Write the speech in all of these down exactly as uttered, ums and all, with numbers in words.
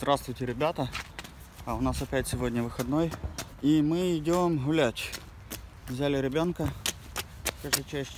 Здравствуйте, ребята! А у нас опять сегодня выходной, и мы идем гулять. Взяли ребенка. Скажи честь.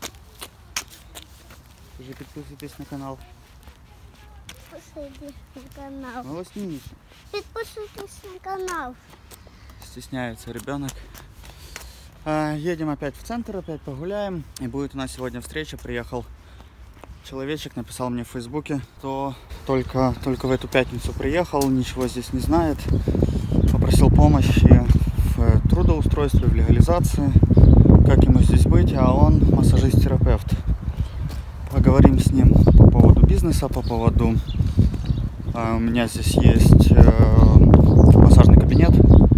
Скажи, подписывайтесь на канал. Подписывайтесь на канал. Ну, снимись. Подписывайтесь на канал. Стесняется ребенок. А, едем опять в центр, опять погуляем. И будет у нас сегодня встреча. Приехал человечек, написал мне в фейсбуке, то только, только в эту пятницу приехал, ничего здесь не знает. Попросил помощи в трудоустройстве, в легализации, как ему здесь быть, а он массажист-терапевт. Поговорим с ним по поводу бизнеса, по поводу... А, у меня здесь есть э, массажный кабинет.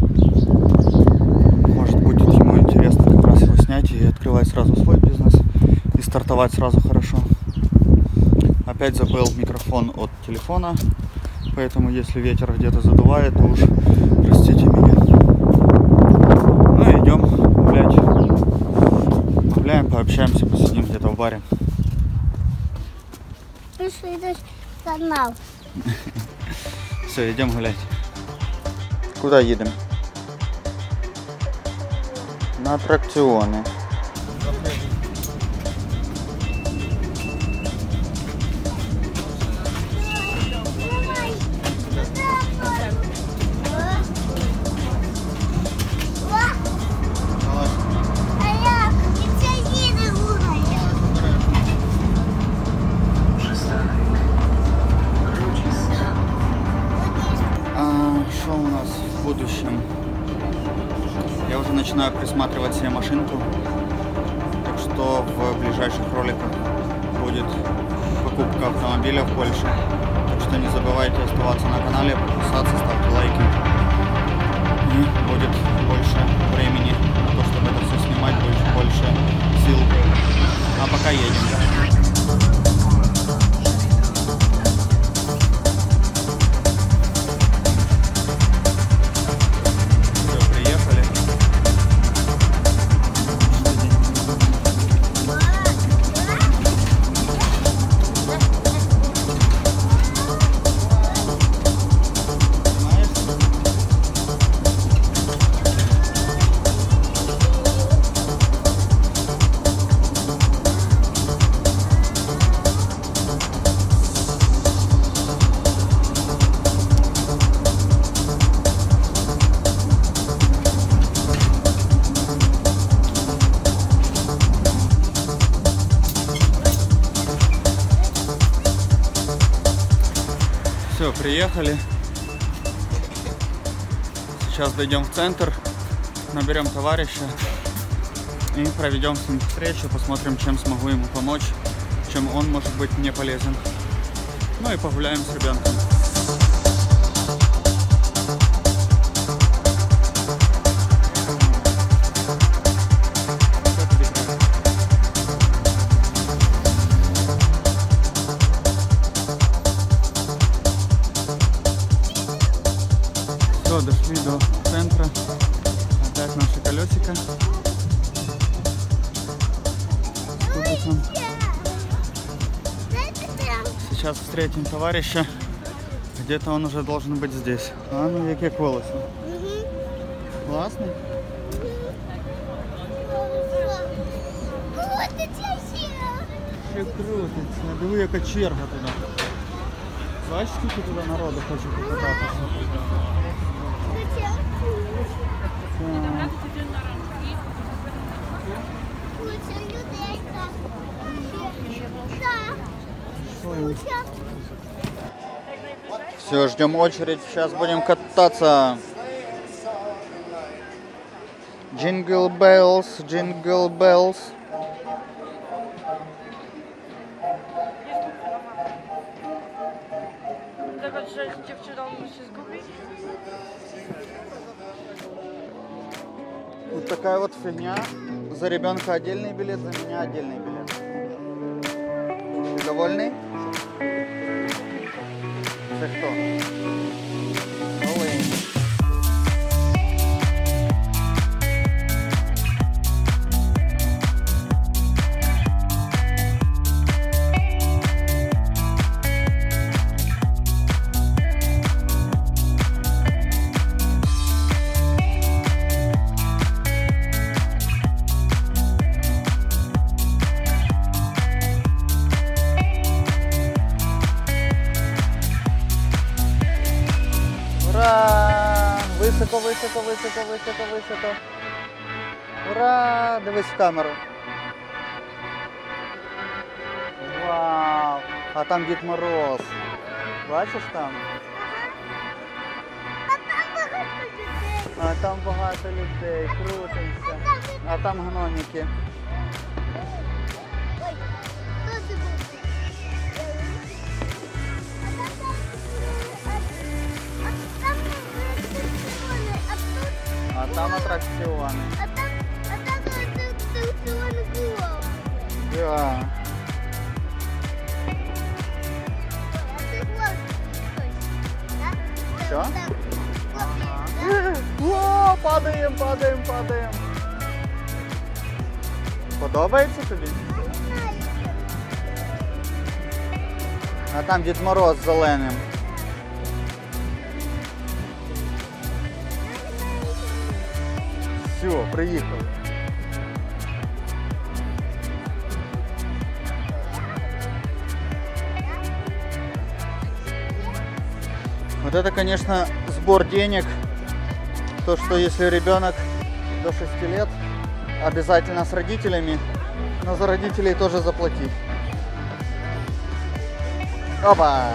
Может, будет ему интересно как раз его снять и открывать сразу свой бизнес, и стартовать сразу хорошо. Опять забыл микрофон от телефона, поэтому если ветер где-то задувает, то уж простите меня. Ну и идем гулять. Гуляем, пообщаемся, посидим где-то в баре. Подписывайтесь на канал. Все, идем гулять. Куда едем? На аттракционы. Что у нас в будущем? Я уже начинаю присматривать себе машинку, так что в ближайших роликах будет покупка автомобиля в Польше. Так что не забывайте оставаться на канале, подписаться, ставьте лайки. И будет больше времени на то, чтобы это все снимать, будет больше сил. А пока едем. Все, приехали. Сейчас дойдем в центр, наберем товарища и проведем с ним встречу, посмотрим, чем смогу ему помочь, чем он может быть мне полезен. Ну и погуляем с ребенком. Все, дошли до центра. Опять наши колесика. Сейчас встретим товарища. Где-то он уже должен быть здесь. А ну какие волосы. Угу. Классный? Ще крутиться. Диви, яка черга туди. Бачиш, скільки туди народу хоче покататися? Все, ждем очередь, сейчас будем кататься. Jingle bells, jingle bells. Вот такая вот фигня. За ребенка отдельный билет, за меня отдельный билет. Ты довольный? Це хто? Олень. високо, високо, високо, високо, високо. Ура! Дивись в камеру. Вау! А там Дід Мороз. Бачиш там? А там багато людей. А там багато людей, крутимося. А там гномики. Ой, хто це був? А там атракціони, а тут... А там атракціони. А там, а там атракціони було. Да. А ти хлопці хтось, так? Що? Так, хлопці, так? О, падаємо, падаємо, падаємо. Подобається тобі? А там Дід Мороз з зеленим. Все, приїхали. Вот это, конечно, сбор денег. То, что если ребенок до шести лет, обязательно с родителями, но за родителей тоже заплатить. Опа!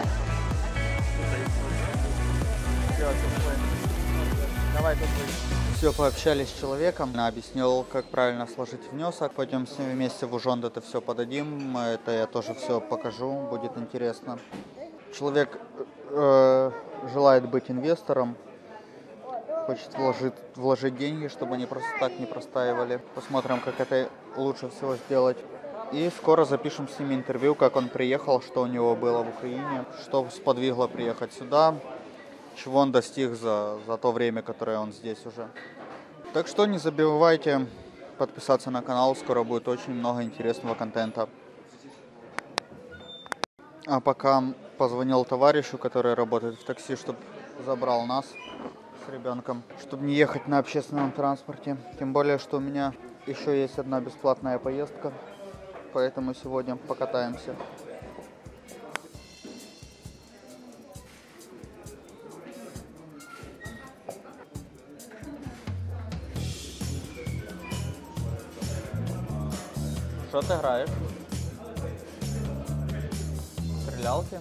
Давай тут. Все, пообщались с человеком, объяснил, как правильно сложить внесок. Пойдем с ним вместе в Ужонд, это все подадим. Это я тоже все покажу, будет интересно. Человек э, желает быть инвестором, хочет вложить, вложить деньги, чтобы они просто так не простаивали. Посмотрим, как это лучше всего сделать. И скоро запишем с ним интервью, как он приехал, что у него было в Украине, что сподвигло приехать сюда, чего он достиг за, за то время, которое он здесь уже. Так что не забывайте подписаться на канал, скоро будет очень много интересного контента. А пока позвонил товарищу, который работает в такси, чтобы забрал нас с ребенком, чтобы не ехать на общественном транспорте. Тем более, что у меня еще есть одна бесплатная поездка, поэтому сегодня покатаемся. Что ты играешь? Стрелялки?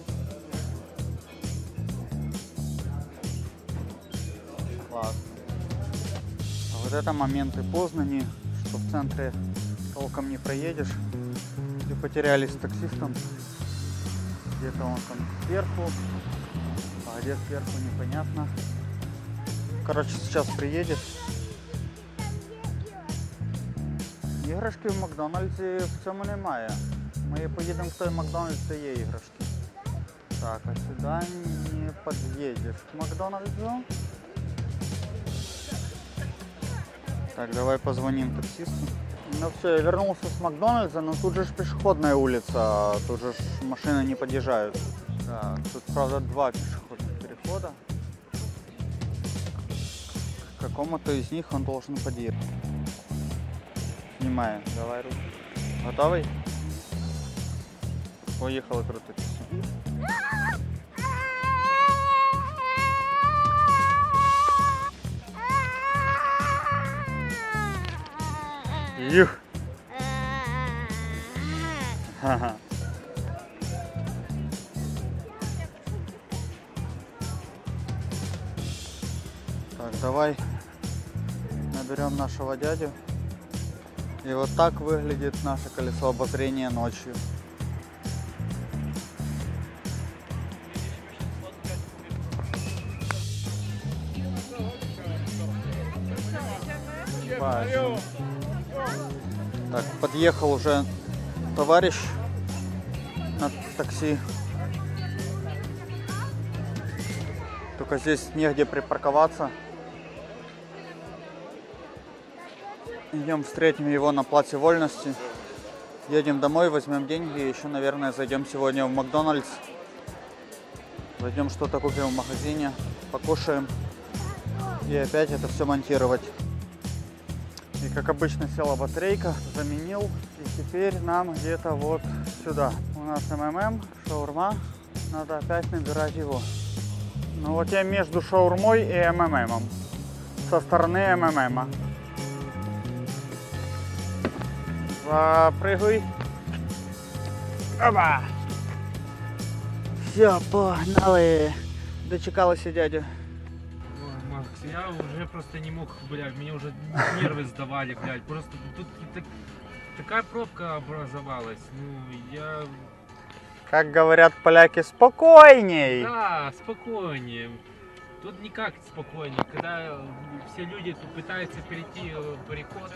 Классно. А вот это моменты Познани, что в центре толком не проедешь. И потерялись с таксистом. Где-то он там сверху, а где сверху непонятно. Короче, сейчас приедет. Іграшки в Макдональдсі в цьому немає. Ми поїдемо в той Макдональдс, де є іграшки. Так, а сюди не під'їдеш к Макдональдсу. Так, давай позвоним таксисту. Ну все, я вернулся с Макдональдса, но тут же ж пешеходная улица, тут же ж машины не подъезжают. Так, тут, правда, два пешеходных перехода. К какому-то из них он должен подъехать. Снимаем, давай руку. Готовый? Поехал и крутиться. Юх! Ха-ха. Так, давай наберем нашего дядю. И вот так выглядит наше колесо обозрения ночью. Важно. Так, подъехал уже товарищ на такси. Только здесь негде припарковаться. Идем встретим его на Плаце Вольности. Едем домой, возьмем деньги. Еще, наверное, зайдем сегодня в Макдональдс. Зайдем что-то купим в магазине, покушаем. И опять это все монтировать. И как обычно села батарейка, заменил. И теперь нам где-то вот сюда. У нас МММ, шаурма. Надо опять набирать его. Ну вот я между шаурмой и МММом. со стороны эм эм эм. Запрыгуй. Опа! Все, погнали. Дочекалася дядя. Ой, Макс, я уже просто не мог, блядь, мне уже нервы сдавали, блядь. Просто тут так- такая пробка образовалась. Ну, я... Как говорят поляки, спокойней. Да, спокойнее. Тут никак спокойнее. Когда все люди тут пытаются перейти переход,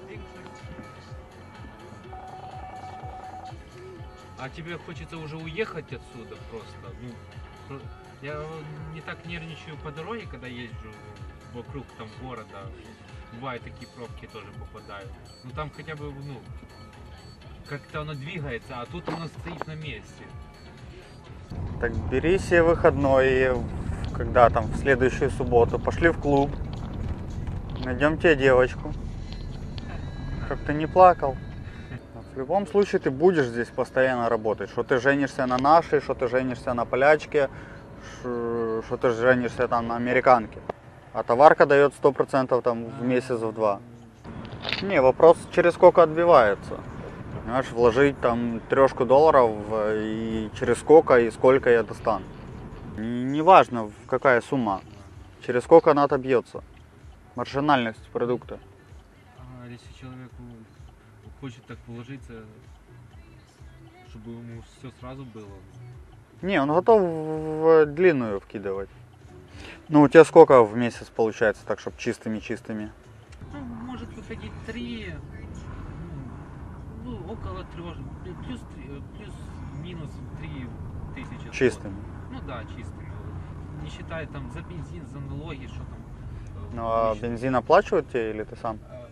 а тебе хочется уже уехать отсюда просто. Ну, про- я не так нервничаю по дороге, когда езжу вокруг там города. Бывают такие пробки тоже попадают. Ну там хотя бы, ну, как-то оно двигается, а тут оно стоит на месте. Так бери себе выходной, и когда там в следующую субботу пошли в клуб, найдем тебе девочку, чтоб ты не плакал. В любом случае ты будешь здесь постоянно работать, что ты женишься на нашей, что ты женишься на полячке, что ты женишься там на американке. А товарка дает сто процентов там в месяц, в два. Не, вопрос через сколько отбивается. Понимаешь, вложить там трешку долларов и через сколько и сколько я достану. Неважно какая сумма, через сколько она отобьется. Маржинальность продукта. А если человек ну, хочет так вложиться, чтобы ему все сразу было? Не, он готов в длинную вкидывать. Ну у тебя сколько в месяц получается, так чтобы чистыми-чистыми? Ну, может выходить три, ну, ну, около трех, плюс, три- плюс-минус три тысячи. Чистыми. Ну да, чистыми. Не считая там за бензин, за налоги, что там. э, Ну а еще. бензин оплачивают тебе или ты сам? Э,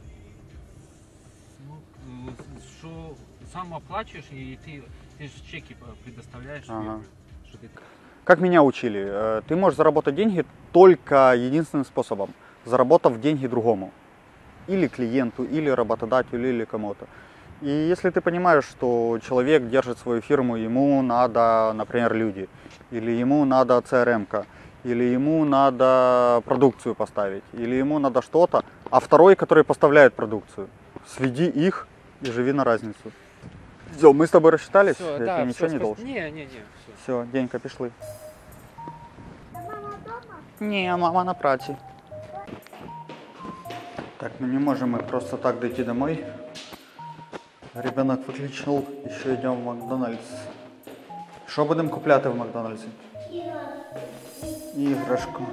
Ну, э, что сам оплачиваешь, и ты, ты же чеки предоставляешь, Ага. фирме, что ты... Как меня учили, э, ты можешь заработать деньги только единственным способом, заработав деньги другому. Или клиенту, или работодателю, или кому-то. И если ты понимаешь, что человек держит свою фирму, ему надо, например, люди, или ему надо си эр эм-ка, или ему надо продукцию поставить, или ему надо что-то, а второй, который поставляет продукцию, следи их и живи на разницу. Все, мы с тобой рассчитались, Всё, я да, тебе ничего всё, не спас- должен. Не, не, не, все. Все, Денька, пішли. Мама дома? Ні, мама на праці. Так, ну не можем мы просто так дойти домой. Ребенок выключил, еще идем в Макдональдс. Що будемо купляти в Макдональдсі? Іграшку.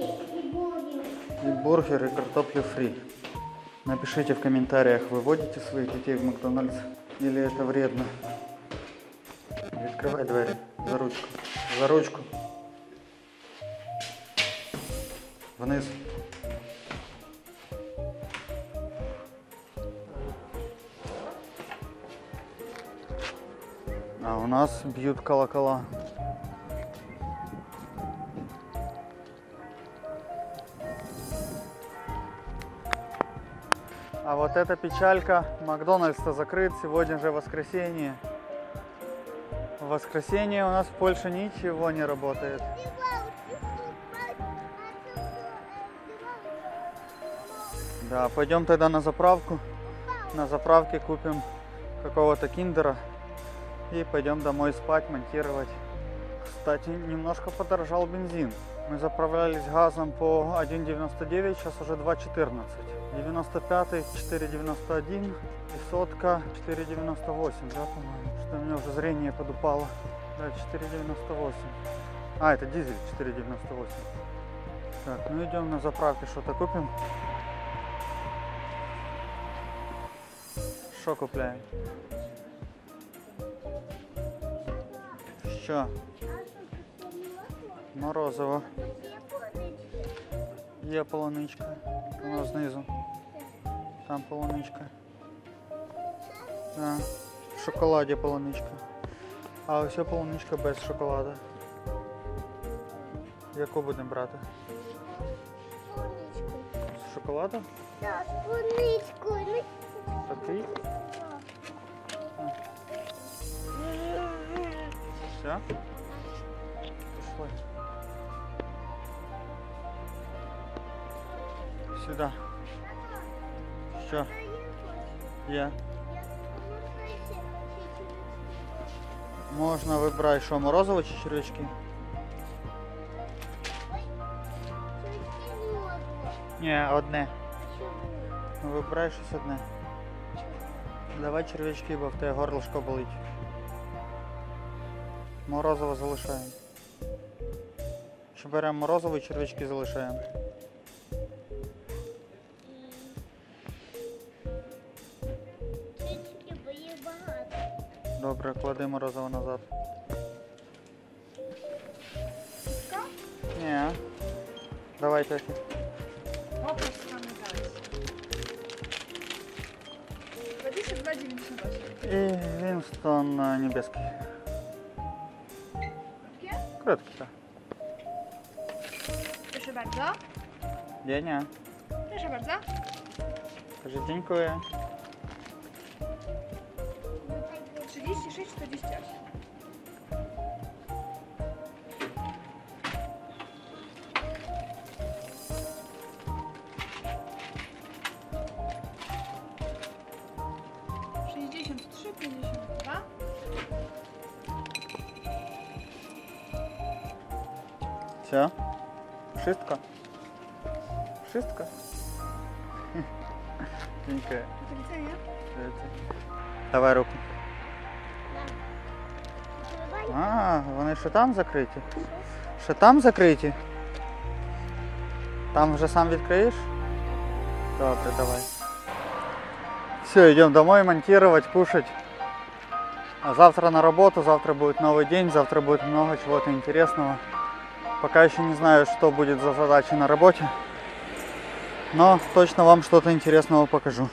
И бургер, и картофель фри. Напишите в комментариях, вы водите своих детей в Макдональдс или это вредно. Открывай двери за ручку. За ручку. Вниз. А у нас бьют колокола. А вот эта печалька. Макдональдс-то закрыт. Сегодня же воскресенье. В воскресенье у нас в Польше ничего не работает. Да, пойдем тогда на заправку. На заправке купим какого-то киндера. И пойдем домой спать, монтировать. Кстати, немножко подорожал бензин. Мы заправлялись газом по один девяносто девять, сейчас уже два четырнадцать. девяносто пятый четыре девяносто один и сотка четыре девяносто восемь, да, по-моему? Что у меня уже зрение подупало. Да, четыре девяносто восемь. А, это дизель четыре девяносто восемь. Так, ну идем на заправке, что-то купим. Что купляем? Що? Морозиво. Є полуничка. Воно знизу. Там полуничка. А, в шоколаді полуничка. А ось полуничка без шоколада. Яку будемо брати? З шоколадом? Да, спуничку. Такий? Все? Пішли. Сюда. Що? Є. Можна вибрати, що, морозиво чи червячки? Ні, одне. Вибирай щось одне. Давай червячки, бо в тебе горлышко болить. Морозиво залишаємо. Що беремо морозиво і червячки залишаємо. Добре, клади морозиво назад. Ні. Давай, Тефі. І Вінстон е, небеський. Krótki, tak. Proszę bardzo. Nie, nie. Proszę bardzo. Także dziękuję. trzydzieści sześć czterdzieści osiem. sześćdziesiąt trzy pięćdziesiąt dwa. Все? Wszystko? Wszystko? Dziękuję. Do widzenia. Давай руку. А, вони ще там закриті? Ще там закриті? Там вже сам відкриєш? Добре, давай. Все, идем домой монтировать, кушать. А завтра на работу, завтра будет новый день, завтра будет много чего-то интересного. Пока еще не знаю, что будет за задачи на работе, но точно вам что-то интересного покажу.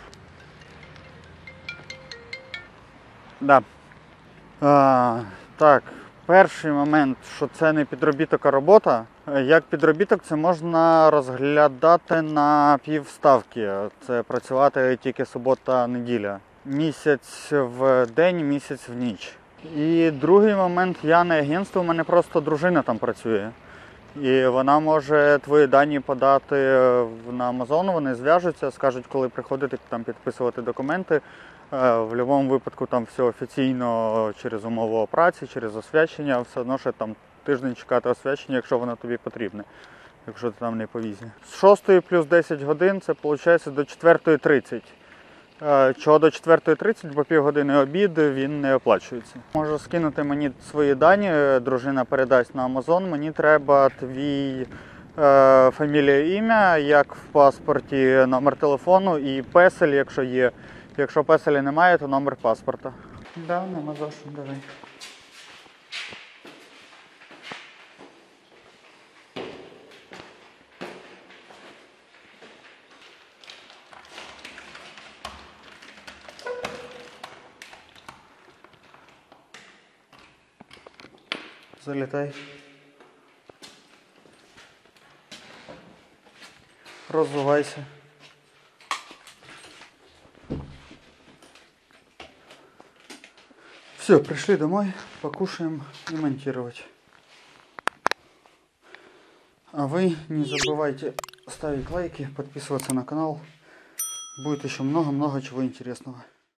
Да. А, так, перший момент, що це не підробіток, а робота. Як підробіток це можна розглядати на півставки. Це працювати тільки субота-неділя. Місяць в день, місяць в ніч. І другий момент, я не агентство, у мене просто дружина там працює. І вона може твої дані подати на Amazon, вони зв'яжуться, скажуть, коли приходити там підписувати документи. В будь-якому випадку там все офіційно через умову праці, через освячення, все одно ще там тиждень чекати освячення, якщо воно тобі потрібне, якщо ти там не по візі. З шостої плюс десять годин це виходить до четвертої тридцять. Чого до четвертої тридцять, бо півгодини обід, він не оплачується. Можу скинути мені свої дані, дружина передасть на Amazon, мені треба твій е, фамілія, ім'я, як в паспорті, номер телефону і песель, якщо є. Якщо песеля немає, то номер паспорта. Да, нема за що, давай. Залітай. Розвивайся. Все, пришли домой, покушаем и монтировать. А вы не забывайте ставить лайки, подписываться на канал. Будет еще много-много чего интересного.